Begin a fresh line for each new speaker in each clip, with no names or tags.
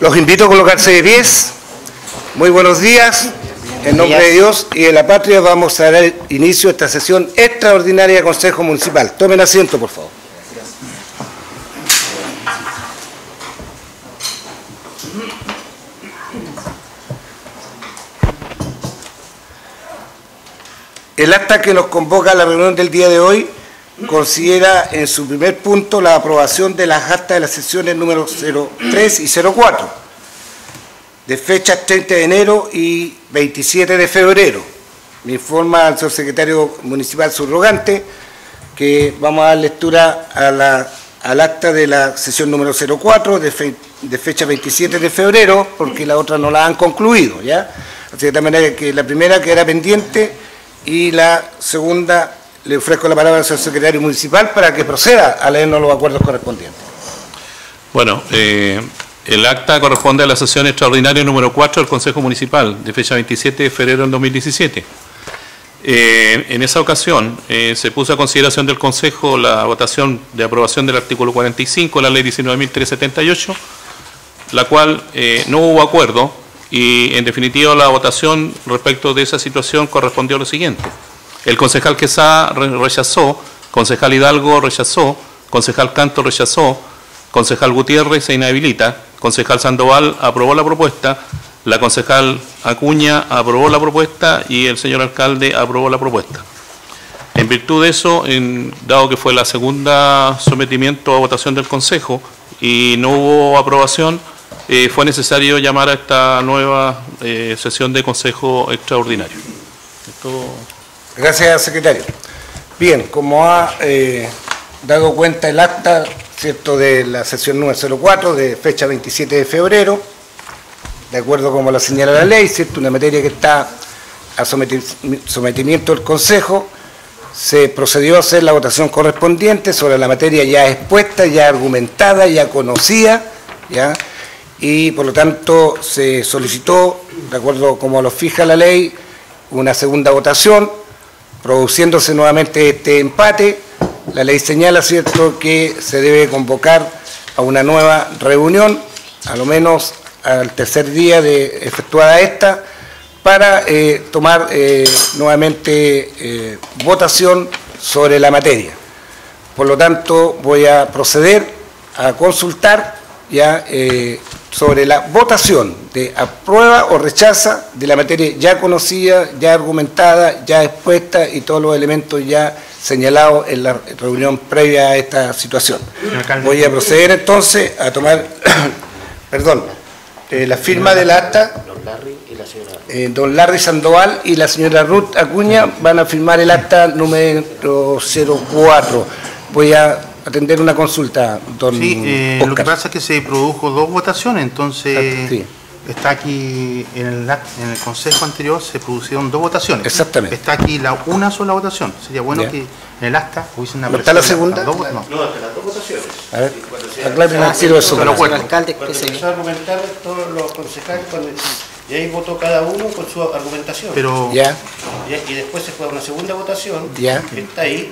Los invito a colocarse de pies. Muy buenos días. En nombre de Dios y de la patria vamos a dar inicio a esta sesión extraordinaria de Consejo Municipal. Tomen asiento, por favor. El acta que nos convoca a la reunión del día de hoy considera en su primer punto la aprobación de las actas de las sesiones número 03 y 04, de fechas 30 de enero y 27 de febrero. Me informa el señor secretario municipal subrogante que vamos a dar lectura al acta de la sesión número 04 de fecha 27 de febrero, porque la otra no la han concluido, ¿ya? Así que de manera que la primera quedará pendiente y la segunda le ofrezco la palabra al señor secretario municipal para que proceda a leernos los acuerdos correspondientes.
Bueno, el acta corresponde a la sesión extraordinaria número 4 del Consejo Municipal, de fecha 27 de febrero del 2017. En esa ocasión se puso a consideración del Consejo la votación de aprobación del artículo 45 de la Ley 19.378, la cual no hubo acuerdo y, en definitiva, la votación respecto de esa situación correspondió a lo siguiente. El concejal Quesada rechazó, concejal Hidalgo rechazó, concejal Canto rechazó, concejal Gutiérrez se inhabilita, concejal Sandoval aprobó la propuesta, la concejal Acuña aprobó la propuesta y el señor alcalde aprobó la propuesta. En virtud de eso, dado que fue la segunda sometimiento a votación del Consejo y no hubo aprobación, fue necesario llamar a esta nueva sesión de Consejo Extraordinario.
Gracias, secretario. Bien, como ha dado cuenta el acta, ¿cierto?, de la sesión número 04 de fecha 27 de febrero, de acuerdo como la señala la ley, ¿cierto?, una materia que está a sometimiento del Consejo, se procedió a hacer la votación correspondiente sobre la materia ya expuesta, ya argumentada, ya conocida, ¿ya?, y por lo tanto se solicitó, de acuerdo como lo fija la ley, una segunda votación, produciéndose nuevamente este empate. La ley señala, ¿cierto?, que se debe convocar a una nueva reunión, a lo menos al tercer día de efectuada esta, para tomar nuevamente votación sobre la materia. Por lo tanto, voy a proceder a consultar ya sobre la votación de aprueba o rechaza de la materia ya conocida, ya argumentada, ya expuesta y todos los elementos ya señalados en la reunión previa a esta situación. Voy a proceder entonces a tomar, perdón, la firma del acta. Don Larry Sandoval y la señora Ruth Acuña van a firmar el acta número 04. Voy a atender una consulta, don Oscar.
Lo que pasa es que se produjo dos votaciones, entonces
sí.
Está aquí en el consejo anterior se produjeron dos votaciones.
Exactamente.
Está aquí una sola votación. Sería bueno que en el acta hubiese una.
¿No está la segunda?
No,
hasta las dos votaciones.
A ver, aclaren el tiro eso.
Pero bueno, el alcalde cuando empezó a argumentar todos los concejales y ahí votó cada uno con su argumentación.
Pero
y después se fue a una segunda votación
que
está ahí.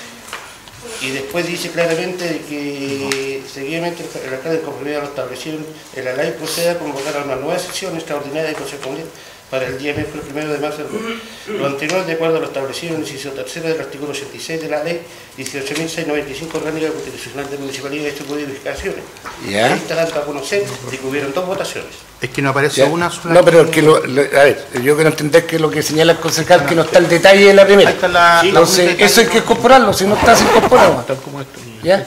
Y después dice claramente que seguidamente el alcalde, en conformidad a lo establecido en la ley, procede a convocar a una nueva sesión extraordinaria de Consejo Municipal para el día miércoles 1 de marzo. Lo anterior, de acuerdo a lo establecido en el inciso tercero del artículo 86 de la ley 18.695 orgánica constitucional de municipalidad y de modificaciones. Ahí está dando a conocer de que hubieron dos votaciones.
Es que no aparece una sola.
No, pero que a ver, yo quiero entender que lo que señala el concejal que no está el detalle de la primera. Entonces, eso hay que incorporarlo, si no está sin incorporarlo.
Tal como esto.
¿Ya?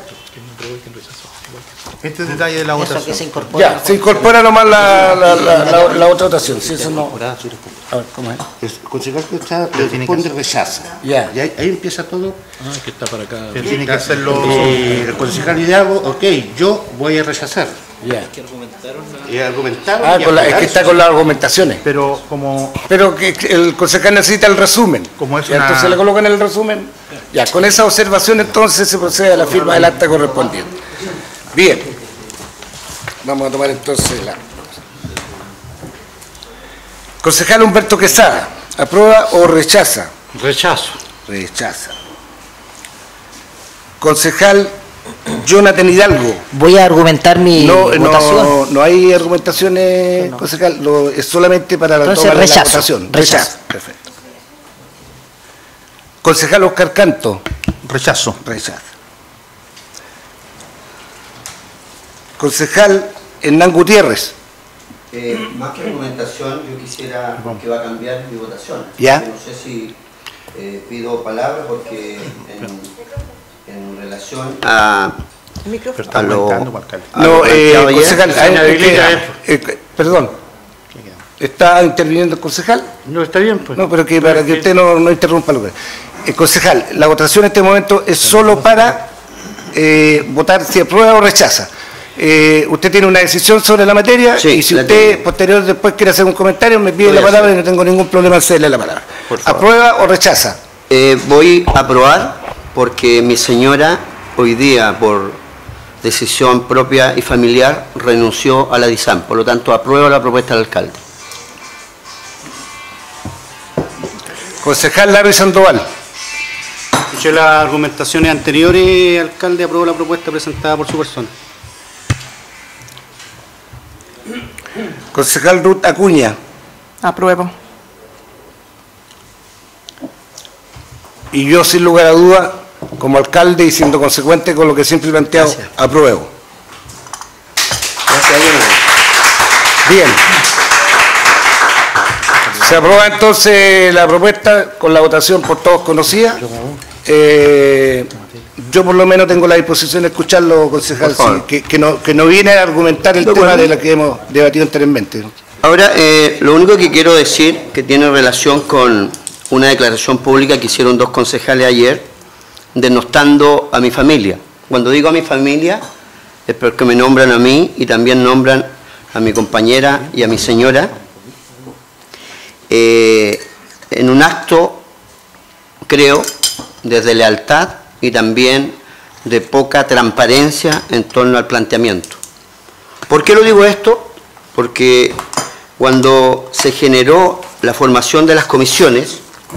Este detalle de la votación.
Se incorpora nomás la otra votación. Si eso no. A ver, ¿cómo es?
El concejal que está responde rechaza. Y ahí empieza todo.
Que está para acá.
Tiene que hacerlo.
El concejal Hidalgo, ok, yo voy a rechazar. Y argumentaron.
Es que está con las argumentaciones.
Pero
que el concejal necesita el resumen. Entonces le colocan el resumen. Ya, con esa observación entonces se procede a la firma del acta correspondiente. Bien. Vamos a tomar entonces la. Concejal Humberto Quesada, ¿aprueba o rechaza?
Rechazo.
Rechaza. Concejal Jonathan Hidalgo.
Voy a argumentar mi votación.
No hay argumentaciones, concejal, es solamente para la toma de la votación.
Rechazo.
Perfecto. Concejal Oscar Canto.
Rechazo.
Rechazo. Concejal Hernán Gutiérrez.
Más que argumentación, yo quisiera, porque va a cambiar mi votación.
¿Ya?
No sé si pido palabra porque en relación a lo
concejal, perdón. ¿Está interviniendo el concejal?
No, está bien, pues.
No, pero que para que usted no interrumpa lo que... concejal, la votación en este momento es solo para votar si aprueba o rechaza. Usted tiene una decisión sobre la materia, sí, y si usted posterior después quiere hacer un comentario, me pide la palabra y no tengo ningún problema en cederle la palabra. ¿Aprueba o rechaza?
Voy a aprobar porque mi señora hoy día, por decisión propia y familiar, renunció a la DISAM. Por lo tanto, apruebo la propuesta del alcalde.
Concejal Larry Sandoval.
Escuché las argumentaciones anteriores, alcalde, aprobó la propuesta presentada por su persona.
Concejal Ruth Acuña.
Apruebo.
Y yo, sin lugar a duda, como alcalde y siendo consecuente con lo que siempre he planteado, gracias, apruebo.
Gracias.
Bien. Se aprueba entonces la propuesta con la votación por todos conocida. Yo por lo menos tengo la disposición de escucharlo, concejal, sí, que no viene a argumentar el tema de lo que hemos debatido anteriormente.
Ahora, lo único que quiero decir, que tiene relación con una declaración pública que hicieron dos concejales ayer, denostando a mi familia. Cuando digo a mi familia, es porque me nombran a mí y también nombran a mi compañera y a mi señora, en un acto, creo, desde lealtad y también de poca transparencia en torno al planteamiento. ¿Por qué lo digo esto? Porque cuando se generó la formación de las comisiones,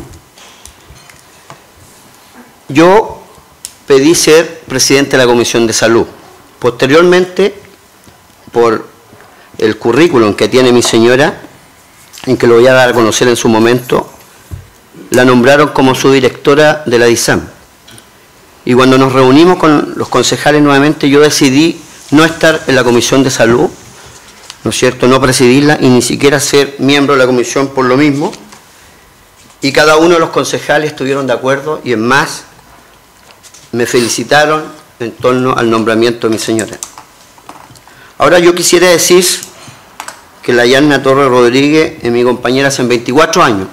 yo pedí ser presidente de la Comisión de Salud. Posteriormente, por el currículum que tiene mi señora, en que lo voy a dar a conocer en su momento, la nombraron como subdirectora de la DISAM. Y cuando nos reunimos con los concejales nuevamente, yo decidí no estar en la Comisión de Salud, ¿no es cierto?, no presidirla y ni siquiera ser miembro de la comisión por lo mismo. Y cada uno de los concejales estuvieron de acuerdo y en más me felicitaron en torno al nombramiento de mi señora. Ahora yo quisiera decir que la Yanna Torres Rodríguez es mi compañera hace 24 años.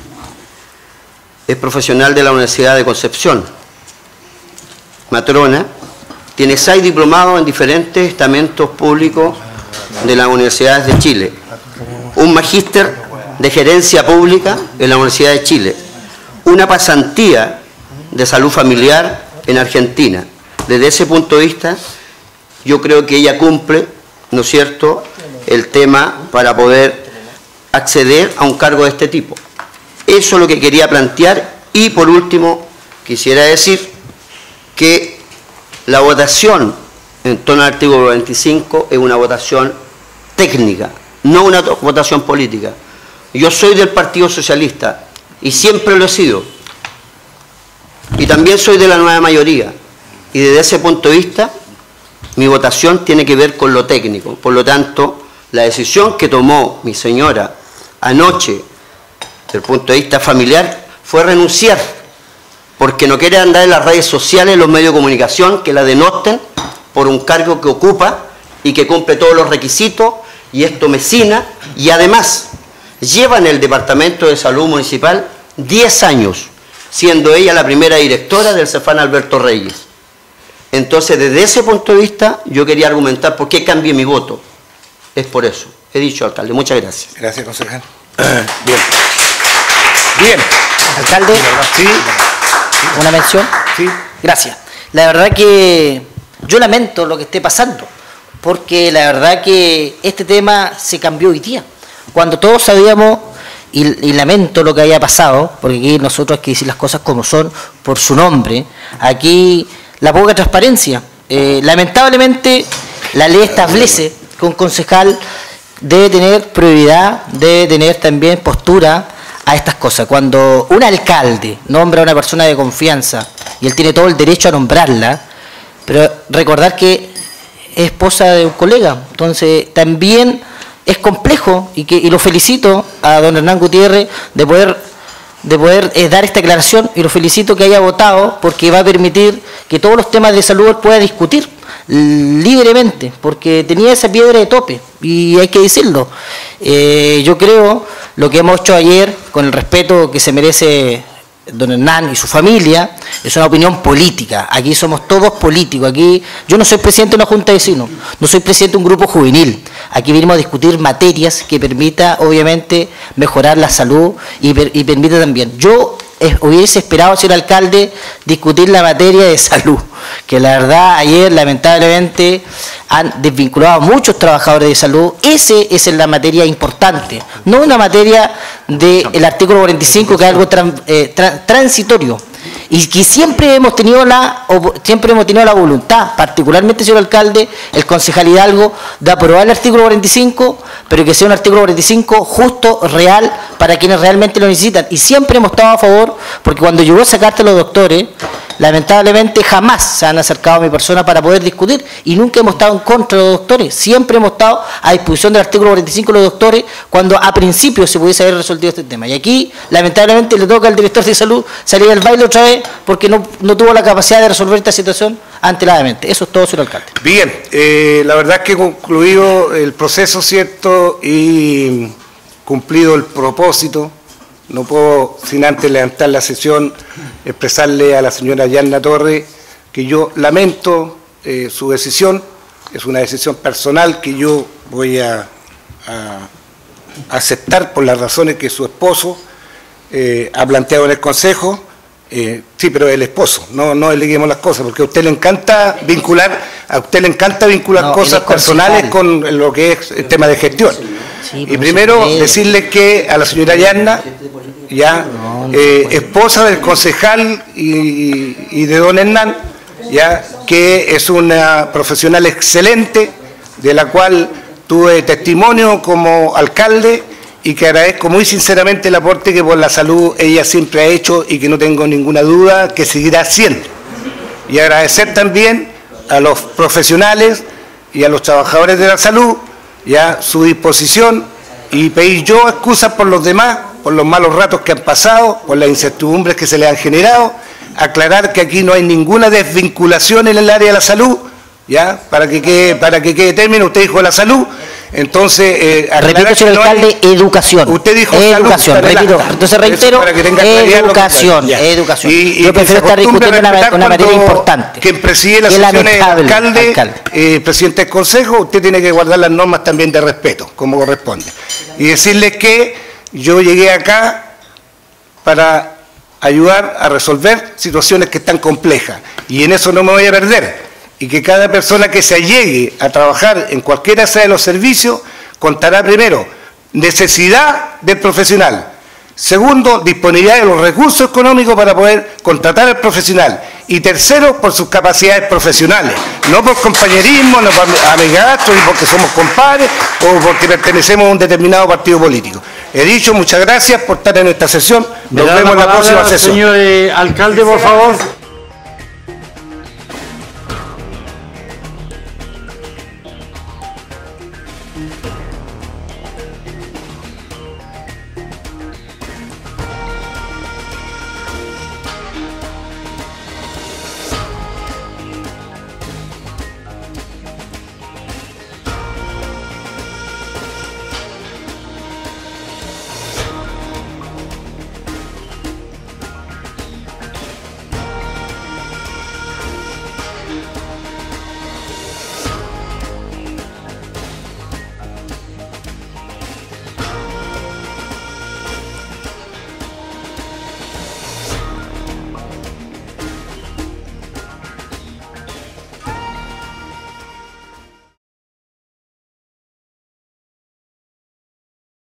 Es profesional de la Universidad de Concepción, matrona, tiene 6 diplomados en diferentes estamentos públicos de las universidades de Chile, un magíster de gerencia pública en la Universidad de Chile, una pasantía de salud familiar en Argentina. Desde ese punto de vista, yo creo que ella cumple, ¿no es cierto?, el tema para poder acceder a un cargo de este tipo. Eso es lo que quería plantear. Y por último, quisiera decir que la votación en torno al artículo 25 es una votación técnica, no una votación política. Yo soy del Partido Socialista y siempre lo he sido. Y también soy de la nueva mayoría. Y desde ese punto de vista, mi votación tiene que ver con lo técnico. Por lo tanto, la decisión que tomó mi señora anoche, desde el punto de vista familiar, fue renunciar, porque no quiere andar en las redes sociales, en los medios de comunicación, que la denosten por un cargo que ocupa y que cumple todos los requisitos, y esto mecina, y además lleva en el Departamento de Salud Municipal 10 años, siendo ella la primera directora del Cefán Alberto Reyes. Entonces, desde ese punto de vista, yo quería argumentar por qué cambié mi voto. Es por eso. He dicho, alcalde. Muchas gracias.
Gracias, concejal. Bien. Bien.
Alcalde,
¿Sí?
¿una mención?
Sí.
Gracias. La verdad que yo lamento lo que esté pasando, porque la verdad que este tema se cambió hoy día. Cuando todos sabíamos, y lamento lo que haya pasado, porque aquí nosotros hay que decir las cosas como son, por su nombre, aquí la poca transparencia, Lamentablemente, la ley establece que un concejal debe tener prioridad, debe tener también postura a estas cosas. Cuando un alcalde nombra a una persona de confianza, y él tiene todo el derecho a nombrarla, pero recordar que es esposa de un colega, entonces también es complejo, y lo felicito a don Hernán Gutiérrez de poder dar esta aclaración, y lo felicito que haya votado, porque va a permitir que todos los temas de salud él pueda discutir libremente, porque tenía esa piedra de tope, y hay que decirlo. Yo creo lo que hemos hecho ayer, con el respeto que se merece don Hernán y su familia, es una opinión política. Aquí somos todos políticos. Aquí yo no soy presidente de una junta de vecinos, no soy presidente de un grupo juvenil. Aquí vinimos a discutir materias que permita, obviamente, mejorar la salud y permita también. Yo hubiese esperado, señor alcalde, discutir la materia de salud, que la verdad ayer lamentablemente han desvinculado a muchos trabajadores de salud. Esa es la materia importante, no una materia del artículo 45, que es algo transitorio, y que siempre hemos tenido la voluntad, particularmente, señor alcalde, el concejal Hidalgo, de aprobar el artículo 45, pero que sea un artículo 45 justo, real, para quienes realmente lo necesitan. Y siempre hemos estado a favor, porque cuando llegó esa carta a los doctores, lamentablemente jamás se han acercado a mi persona para poder discutir, y nunca hemos estado en contra de los doctores. Siempre hemos estado a disposición del artículo 45 de los doctores, cuando a principio se pudiese haber resuelto este tema. Y aquí, lamentablemente, le toca al director de salud salir del baile otra vez, porque no tuvo la capacidad de resolver esta situación antelademente. Eso es todo, señor alcalde.
Bien, la verdad es que concluido el proceso, ¿cierto?, y cumplido el propósito, no puedo, sin antes levantar la sesión, expresarle a la señora Yanna Torres que yo lamento su decisión. Es una decisión personal que yo voy a aceptar por las razones que su esposo ha planteado en el Consejo. Sí, pero el esposo, no liguemos las cosas, porque a usted le encanta vincular, cosas personales con lo que es el tema de gestión. Sí, y primero decirle que a la señora Yanna, ya esposa del concejal y de don Hernán, ya que es una profesional excelente, de la cual tuve testimonio como alcalde, y que agradezco muy sinceramente el aporte que por la salud ella siempre ha hecho, y que no tengo ninguna duda que seguirá haciendo. Y agradecer también a los profesionales y a los trabajadores de la salud ya su disposición, y pedir yo excusas por los demás, por los malos ratos que han pasado, por las incertidumbres que se les han generado. Aclarar que aquí no hay ninguna desvinculación en el área de la salud, ya, para que quede término. Usted dijo la salud, entonces
repito, señor alcalde, educación.
Usted dijo
educación,
salud,
repito, entonces reitero,
para que tenga
educación. Yo prefiero estar discutiendo una materia importante.
Quien preside las sesiones, alcalde, presidente del Consejo, usted tiene que guardar las normas también de respeto, como corresponde. Y decirles que yo llegué acá para ayudar a resolver situaciones que están complejas, y en eso no me voy a perder. Y que cada persona que se allegue a trabajar en cualquiera sea de los servicios contará, primero, necesidad del profesional; segundo, disponibilidad de los recursos económicos para poder contratar al profesional; y tercero, por sus capacidades profesionales, no por compañerismo, no por amigastros, ni porque somos compadres o porque pertenecemos a un determinado partido político. He dicho, muchas gracias por estar en esta sesión. Nos vemos en la próxima sesión.
Señor alcalde, por favor.